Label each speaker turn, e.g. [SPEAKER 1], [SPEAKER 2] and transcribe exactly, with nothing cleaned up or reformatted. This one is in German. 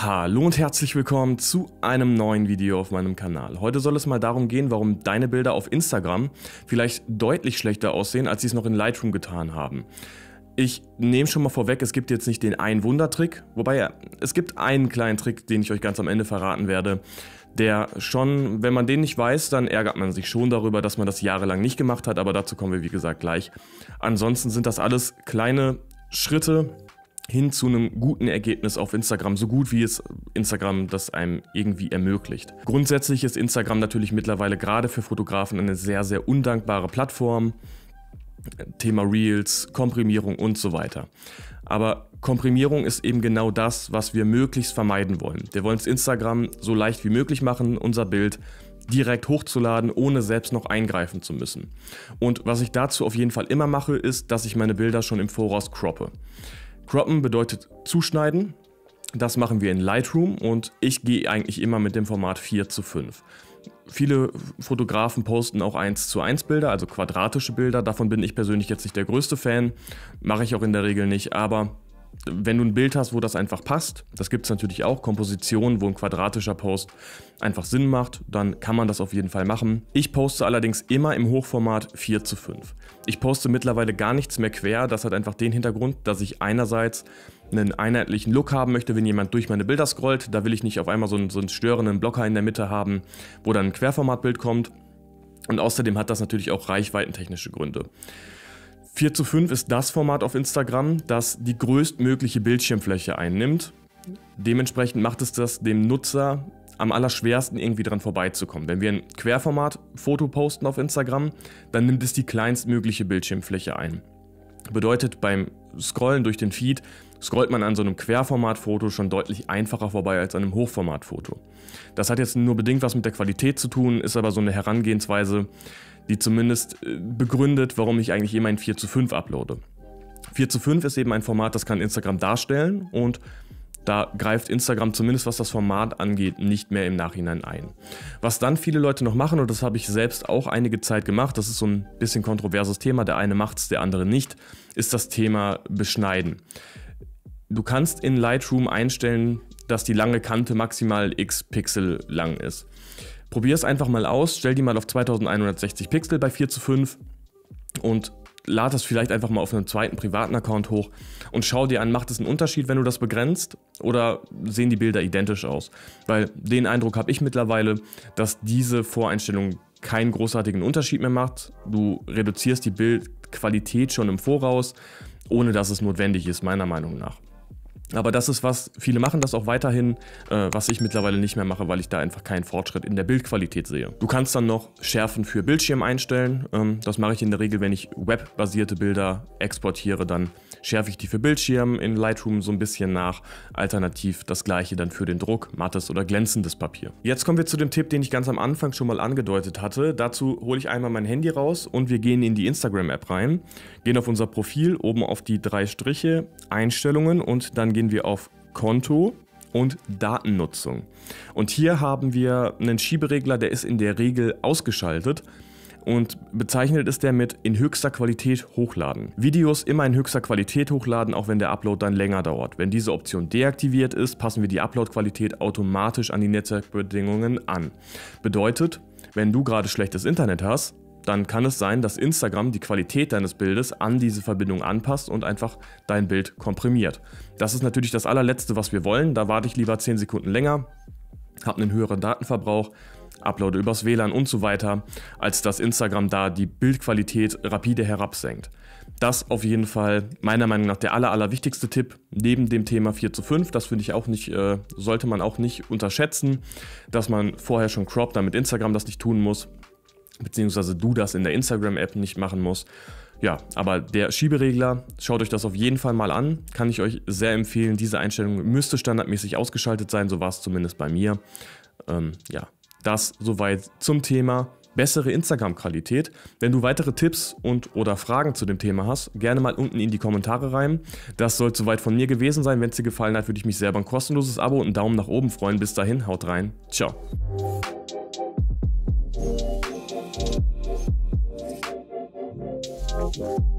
[SPEAKER 1] Hallo und herzlich willkommen zu einem neuen Video auf meinem Kanal. Heute soll es mal darum gehen, warum deine Bilder auf Instagram vielleicht deutlich schlechter aussehen, als sie es noch in Lightroom getan haben. Ich nehme schon mal vorweg, es gibt jetzt nicht den einen Wundertrick, wobei ja, es gibt einen kleinen Trick, den ich euch ganz am Ende verraten werde, der schon, wenn man den nicht weiß, dann ärgert man sich schon darüber, dass man das jahrelang nicht gemacht hat, aber dazu kommen wir wie gesagt gleich. Ansonsten sind das alles kleine Schritte hin zu einem guten Ergebnis auf Instagram, so gut wie es Instagram das einem irgendwie ermöglicht. Grundsätzlich ist Instagram natürlich mittlerweile gerade für Fotografen eine sehr, sehr undankbare Plattform. Thema Reels, Komprimierung und so weiter. Aber Komprimierung ist eben genau das, was wir möglichst vermeiden wollen. Wir wollen es Instagram so leicht wie möglich machen, unser Bild direkt hochzuladen, ohne selbst noch eingreifen zu müssen. Und was ich dazu auf jeden Fall immer mache, ist, dass ich meine Bilder schon im Voraus croppe. Croppen bedeutet zuschneiden, das machen wir in Lightroom und ich gehe eigentlich immer mit dem Format vier zu fünf. Viele Fotografen posten auch eins zu eins Bilder, also quadratische Bilder, davon bin ich persönlich jetzt nicht der größte Fan, mache ich auch in der Regel nicht, aber wenn du ein Bild hast, wo das einfach passt, das gibt es natürlich auch, Kompositionen, wo ein quadratischer Post einfach Sinn macht, dann kann man das auf jeden Fall machen. Ich poste allerdings immer im Hochformat vier zu fünf. Ich poste mittlerweile gar nichts mehr quer, das hat einfach den Hintergrund, dass ich einerseits einen einheitlichen Look haben möchte, wenn jemand durch meine Bilder scrollt, da will ich nicht auf einmal so einen, so einen störenden Blocker in der Mitte haben, wo dann ein Querformatbild kommt und außerdem hat das natürlich auch reichweitentechnische Gründe. vier zu fünf ist das Format auf Instagram, das die größtmögliche Bildschirmfläche einnimmt. Dementsprechend macht es das dem Nutzer am allerschwersten irgendwie dran vorbeizukommen. Wenn wir ein Querformat-Foto posten auf Instagram, dann nimmt es die kleinstmögliche Bildschirmfläche ein. Bedeutet, beim Scrollen durch den Feed scrollt man an so einem Querformatfoto schon deutlich einfacher vorbei als an einem Hochformatfoto. Das hat jetzt nur bedingt was mit der Qualität zu tun, ist aber so eine Herangehensweise, die zumindest begründet, warum ich eigentlich immer ein vier zu fünf uploade. vier zu fünf ist eben ein Format, das kann Instagram darstellen und da greift Instagram zumindest was das Format angeht nicht mehr im Nachhinein ein. Was dann viele Leute noch machen, und das habe ich selbst auch einige Zeit gemacht, das ist so ein bisschen kontroverses Thema, der eine macht es, der andere nicht, ist das Thema Beschneiden. Du kannst in Lightroom einstellen, dass die lange Kante maximal x Pixel lang ist. Probier es einfach mal aus, stell die mal auf zweitausendeinhundertsechzig Pixel bei vier zu fünf und lad das vielleicht einfach mal auf einem zweiten privaten Account hoch und schau dir an, macht es einen Unterschied, wenn du das begrenzt oder sehen die Bilder identisch aus? Weil den Eindruck habe ich mittlerweile, dass diese Voreinstellung keinen großartigen Unterschied mehr macht. Du reduzierst die Bildqualität schon im Voraus, ohne dass es notwendig ist, meiner Meinung nach. Aber das ist was, viele machen das auch weiterhin, äh, was ich mittlerweile nicht mehr mache, weil ich da einfach keinen Fortschritt in der Bildqualität sehe. Du kannst dann noch Schärfen für Bildschirm einstellen. Ähm, das mache ich in der Regel, wenn ich webbasierte Bilder exportiere, dann schärfe ich die für Bildschirm in Lightroom so ein bisschen nach. Alternativ das gleiche dann für den Druck, mattes oder glänzendes Papier. Jetzt kommen wir zu dem Tipp, den ich ganz am Anfang schon mal angedeutet hatte. Dazu hole ich einmal mein Handy raus und wir gehen in die Instagram-App rein, gehen auf unser Profil, oben auf die drei Striche, Einstellungen und dann gehen wir auf Konto und Datennutzung. Und hier haben wir einen Schieberegler, der ist in der Regel ausgeschaltet und bezeichnet ist der mit in höchster Qualität hochladen. Videos immer in höchster Qualität hochladen, auch wenn der Upload dann länger dauert. Wenn diese Option deaktiviert ist, passen wir die Upload-Qualität automatisch an die Netzwerkbedingungen an. Bedeutet, wenn du gerade schlechtes Internet hast, dann kann es sein, dass Instagram die Qualität deines Bildes an diese Verbindung anpasst und einfach dein Bild komprimiert. Das ist natürlich das allerletzte, was wir wollen. Da warte ich lieber zehn Sekunden länger, habe einen höheren Datenverbrauch, uploade übers W L A N und so weiter, als dass Instagram da die Bildqualität rapide herabsenkt. Das auf jeden Fall meiner Meinung nach der aller, allerwichtigste Tipp neben dem Thema vier zu fünf. Das finde ich auch nicht, äh, sollte man auch nicht unterschätzen, dass man vorher schon croppt, damit Instagram das nicht tun muss. Beziehungsweise du das in der Instagram-App nicht machen musst. Ja, aber der Schieberegler, schaut euch das auf jeden Fall mal an, kann ich euch sehr empfehlen. Diese Einstellung müsste standardmäßig ausgeschaltet sein, so war es zumindest bei mir. Ähm, ja, das soweit zum Thema bessere Instagram-Qualität. Wenn du weitere Tipps und oder Fragen zu dem Thema hast, gerne mal unten in die Kommentare rein. Das soll soweit von mir gewesen sein. Wenn es dir gefallen hat, würde ich mich selber ein kostenloses Abo und einen Daumen nach oben freuen. Bis dahin, haut rein. Ciao.
[SPEAKER 2] We'll be right back.